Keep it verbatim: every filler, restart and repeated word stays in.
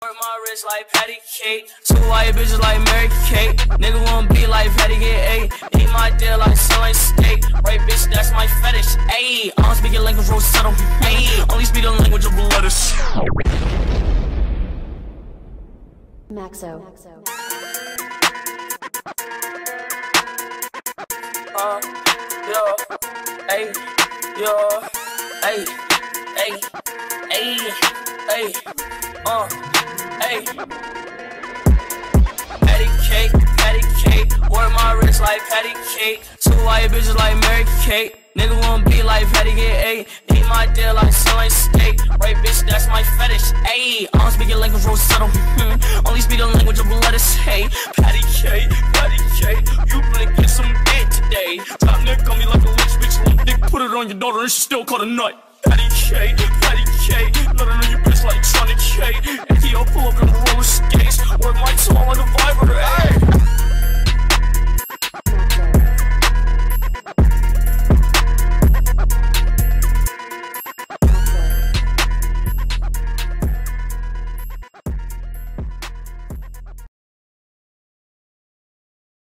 Work my wrist like patty cake. Two white bitches like Mary Kate. Nigga wanna be like Patty get eight. Eat my deal like selling steak. Right, bitch, that's my fetish. Ayy, I don't speak your language, Rosetta. Ayy, only speak the language of lettuce. Maxo. Uh, yo, ayy, yo, ayy, ayy, ayy, ayy, uh, ayy. Patty cake, patty cake. Work my wrist like patty cake. Two white bitches like Mary Kate. Nigga wanna be like Patty get eight. Eat my deal like selling steak. Right, bitch, that's my fetish. Ayy, I don't speak your language, Rosetta. Hmm. Only speak the language of lettuce. Hey, patty cake, patty cake. You better get some dick today. Top nigga call me like a rich bitch. Little dick, put it on your daughter and she still caught a nut. Patty cake, patty cake. Let her know you.